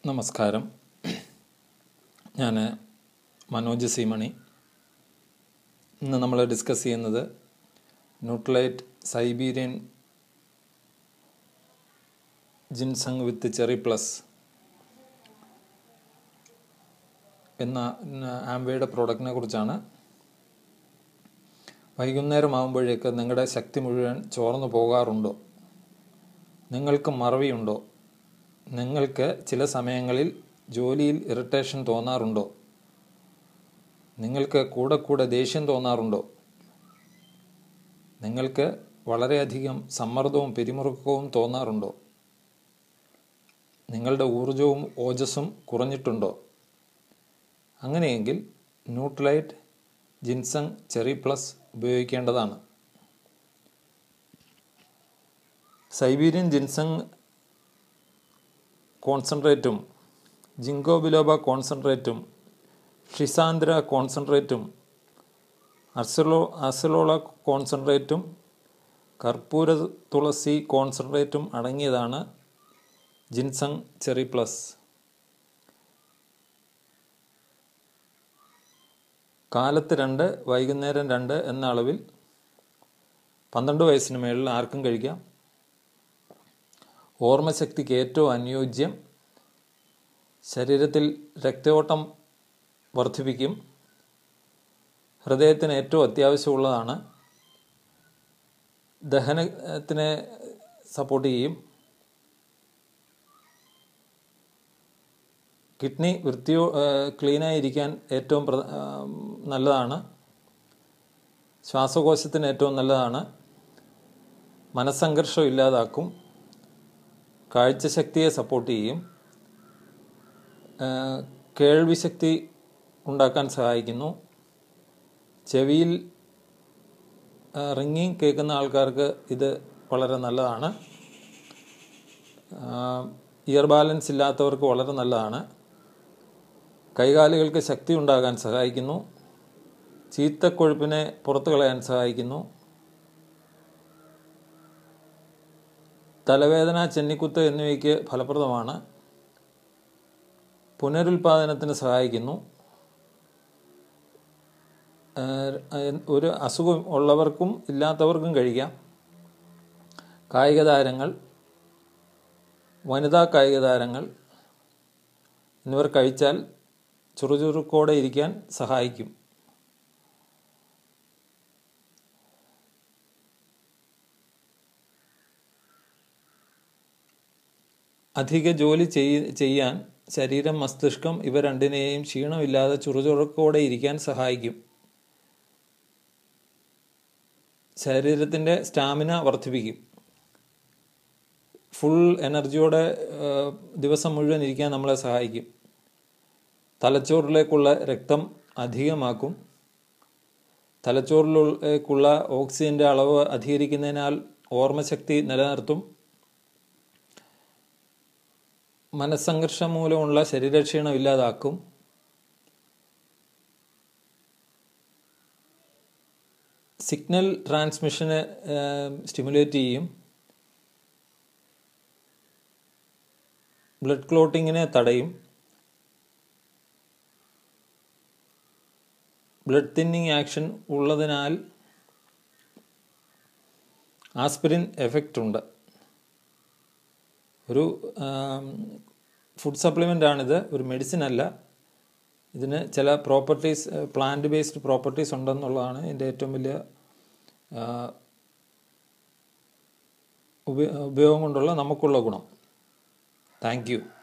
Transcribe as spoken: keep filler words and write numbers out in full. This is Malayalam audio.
നമസ്കാരം. ഞാൻ മനോജ് സി മണി. ഇന്ന് നമ്മൾ ഡിസ്കസ് ചെയ്യുന്നത് Nutrilite Siberian ginseng with cherry plus എന്ന ആംവേയുടെ പ്രോഡക്റ്റിനെ കുറിച്ചാണ്. വൈകുന്നേരം ആകുമ്പോഴേക്ക് നിങ്ങളുടെ ശക്തി മുഴുവൻ ചോർന്നു പോകാറുണ്ടോ? നിങ്ങൾക്ക് മറവിയുണ്ടോ? നിങ്ങൾക്ക് ചില സമയങ്ങളിൽ ജോലിയിൽ ഇറിറ്റേഷൻ തോന്നാറുണ്ടോ? നിങ്ങൾക്ക് കൂടെ കൂടെ ദേഷ്യം തോന്നാറുണ്ടോ? നിങ്ങൾക്ക് വളരെയധികം സമ്മർദ്ദവും പിരിമുറുക്കവും തോന്നാറുണ്ടോ? നിങ്ങളുടെ ഊർജവും ഓജസ്സും കുറഞ്ഞിട്ടുണ്ടോ? അങ്ങനെയെങ്കിൽ ന്യൂട്രലൈറ്റ് ജിൻസങ് ചെറി പ്ലസ് ഉപയോഗിക്കേണ്ടതാണ്. സൈബീരിയൻ ജിൻസങ് കോൺസെൻട്രേറ്റും ജിങ്കോ ബിലോബ കോൺസെൻട്രേറ്റും ഷിസാന്ദ്ര കോൺസെൻട്രേറ്റും അർസലോ അർസലോള കോൺസെൻട്രേറ്റും കർപ്പൂര തുളസി കോൺസെൻട്രേറ്റും അടങ്ങിയതാണ് ജിൻസങ് ചെറി പ്ലസ്. കാലത്ത് രണ്ട്, വൈകുന്നേരം രണ്ട് എന്ന അളവിൽ പന്ത്രണ്ട് വയസ്സിന് മേളിൽ ആർക്കും കഴിക്കാം. ഓർമ്മശക്തിക്ക് ഏറ്റവും അനുയോജ്യം. ശരീരത്തിൽ രക്തയോട്ടം വർദ്ധിപ്പിക്കും. ഹൃദയത്തിന് ഏറ്റവും അത്യാവശ്യമുള്ളതാണ്. ദഹനത്തിനെ സപ്പോർട്ട് ചെയ്യും. കിഡ്നി വൃത്തിയോ ക്ലീനായിരിക്കാൻ ഏറ്റവും നല്ലതാണ്. ശ്വാസകോശത്തിന് ഏറ്റവും നല്ലതാണ്. മനസ്സംഘർഷം ഇല്ലാതാക്കും. കാഴ്ചശക്തിയെ സപ്പോർട്ട് ചെയ്യും. കേൾവിശക്തി ഉണ്ടാക്കാൻ സഹായിക്കുന്നു. ചെവിയിൽ റിങ്ങിങ് കേൾക്കുന്ന ആൾക്കാർക്ക് ഇത് വളരെ നല്ലതാണ്. ഇയർ ബാലൻസ് ഇല്ലാത്തവർക്ക് വളരെ നല്ലതാണ്. കൈകാലുകൾക്ക് ശക്തി ഉണ്ടാകാൻ സഹായിക്കുന്നു. ചീത്തക്കൊഴുപ്പിനെ പുറത്തു കളയാൻ സഹായിക്കുന്നു. തലവേദന, ചെന്നിക്കുത്ത് എന്നിവയ്ക്ക് ഫലപ്രദമാണ്. പുനരുൽപാദനത്തിന് സഹായിക്കുന്നു. ഒരു അസുഖം ഉള്ളവർക്കും ഇല്ലാത്തവർക്കും കഴിക്കാം. കായിക താരങ്ങൾ, വനിതാ കായിക താരങ്ങൾ എന്നിവർ കഴിച്ചാൽ ചുറുചുറുക്കോടെ ഇരിക്കാൻ സഹായിക്കും. അധിക ജോലി ചെയ്യാൻ ശരീരം, മസ്തിഷ്കം ഇവ രണ്ടിനെയും ക്ഷീണമില്ലാതെ ചുറുചുറുക്കോടെ ഇരിക്കാൻ സഹായിക്കും. ശരീരത്തിൻ്റെ സ്റ്റാമിന വർദ്ധിപ്പിക്കും. ഫുൾ എനർജിയോടെ ദിവസം മുഴുവൻ ഇരിക്കാൻ നമ്മളെ സഹായിക്കും. തലച്ചോറിലേക്കുള്ള രക്തം അധികമാക്കും. തലച്ചോറിലേക്കുള്ള ഓക്സിജൻ്റെ അളവ് അധികരിക്കുന്നതിനാൽ ഓർമ്മശക്തി നിലനിർത്തും. മനസ്സംഘർഷം മൂലമുള്ള ശരീരക്ഷീണം ഇല്ലാതാക്കും. സിഗ്നൽ ട്രാൻസ്മിഷനെ സ്റ്റിമുലേറ്റ് ചെയ്യും. ബ്ലഡ് ക്ലോട്ടിങ്ങിനെ തടയും. ബ്ലഡ് തിന്നിങ് ആക്ഷൻ ഉള്ളതിനാൽ ആസ്പിരിൻ എഫക്റ്റ് ഉണ്ട്. ഒരു ഫുഡ് സപ്ലിമെൻ്റ് ആണിത്, ഒരു മെഡിസിൻ അല്ല. ഇതിന് ചില പ്രോപ്പർട്ടീസ്, പ്ലാന്റ് ബേസ്ഡ് പ്രോപ്പർട്ടീസ് ഉണ്ടെന്നുള്ളതാണ് ഇതിൻ്റെ ഏറ്റവും വലിയ ഉപയോഗം കൊണ്ടുള്ള നമുക്കുള്ള ഗുണം. Thank U.